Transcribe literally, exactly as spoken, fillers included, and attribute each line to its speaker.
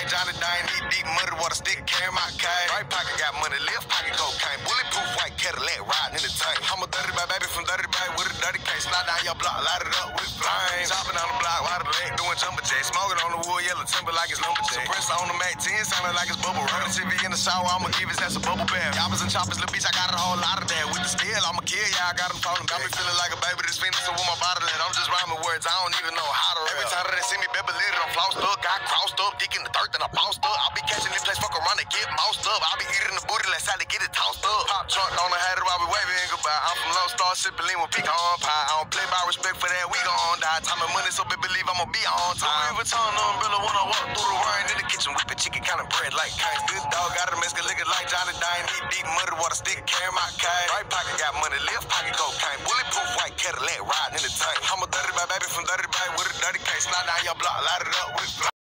Speaker 1: Johnny Dane, eat deep muddy water stick, carry my cane. Right pocket got money, left pocket cocaine. Bulletproof white Cadillac riding in the tank. I'm a dirty bad baby from dirty bag with a dirty case. Slide down your block, light it up with flames. Chopping on the block, wide the leg, doing jumper jacks. Smoking on the wood, yellow timber like it's lumberjack. Suppressor on the Mac ten, sounding like it's bubble wrap. T V in the shower, I'ma give his ass a bubble bath. Choppers and choppers, little bitch, I got a whole lot of that. With the steel, I'ma kill ya, I got him falling. Got me feeling like a baby that's fiending, so with my body let. I'm just rhyming words, I don't even know how to rap. Every time that they see me, baby, lit it, I'm flossed up. Got crossed up, dick in the dirt, then I bounced up. I'll be catching this place, fuck around and get moused up. I'll be eating the booty, let's to get it tossed up. Pop trunk on the hat, while we waving goodbye. I'm from Lone Star, sipping lean with pecan pie. I don't play by respect for that, we gon' die. Time and money, so baby, believe I'ma be on time. Louis Vuitton umbrella when I walk through the rain. In the kitchen, whipping chicken, kind of bread like cane. Good dog, got a Mexican liquor like Johnny Dane. Eat deep muddy water stick, carry my cane. Right pocket got money, left pocket cocaine. Bulletproof white Cadillac riding in the tank. I'm a dirty bad baby from dirty bag with a dirty case. Slide down your block, light it up with